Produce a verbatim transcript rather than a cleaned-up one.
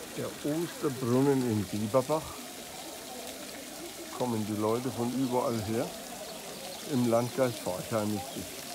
Der Osterbrunnen in Bieberbach. Kommen die Leute von überall her. Im Landkreis Forchheim ist es.